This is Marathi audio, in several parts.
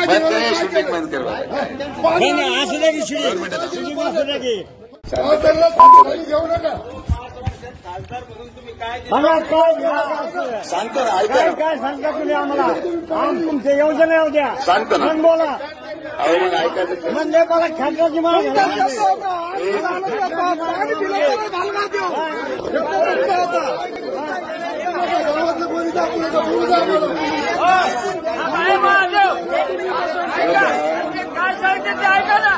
बंद करे शूटिंग बंद कर असू द्या की शूटिंग असू द्या की घेऊ नका सांगतो ना ऐका काय सांगता तुम्ही आम्हाला तुमच्या योजना येऊ द्या सांगतो ना मग बोला अहो मग ऐकायचं म्हणजे मला खात्याची माग काय सांगते ते ऐका ना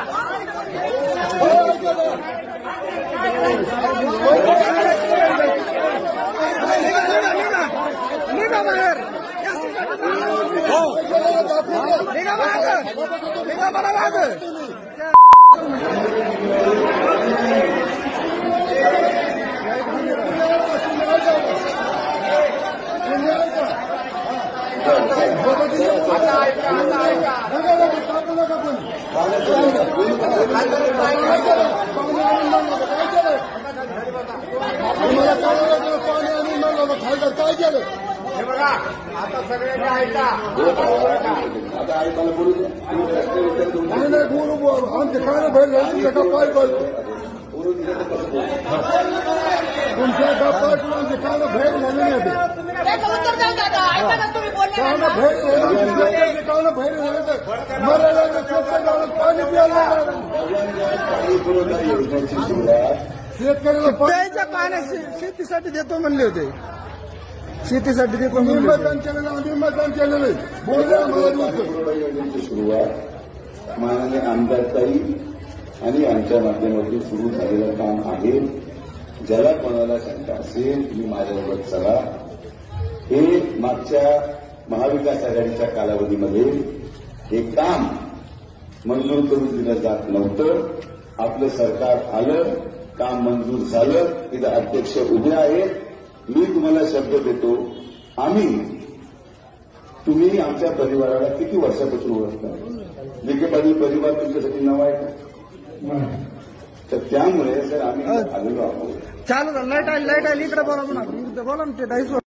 निघा बाहेर निघा बाहेर निघा मला बाहेर काय केलं हे बघा आता सगळ्यांनी ऐका आता ऐकायला बोलू नाही बोलू आमच्या काय बाहेर तुमच्या का पाय बोलतो तुमच्या का पाय तुमचे काय बाहेर झाले नाही उत्तर द्या दादा ऐका ना तुम्ही बोलले काय बाहेर बाहेर झाले तर मरायला पाणी प्यायला शेतकऱ्याला प्यायच्या पाण्या शेतीसाठी देतो म्हणले होते शेतीसाठी देतो निर्मतदान केलेलं निर्मतदान केलेलं योजनेची सुरुवात माननीय आमदारताई आणि आमच्या माध्यमातून सुरू झालेलं काम आहे. ज्याला कोणाला शंका असेल तुम्ही माझ्याबरोबर चला. हे मागच्या महाविकास आघाडीच्या कालावधीमध्ये हे काम मंजूर करून दिलं जात नव्हतं. आपलं सरकार आलं, काम मंजूर झालं, इथं अध्यक्ष उभे आहेत. मी तुम्हाला शब्द देतो, आम्ही तुम्ही आमच्या परिवाराला किती वर्षापासून ओळखता. विखे पाटील परिवार तुमच्यासाठी नाव आहे का? तर त्यामुळे सर आम्ही आलेलो आहोत. चालू लाईट आली इकडे बोला ना ते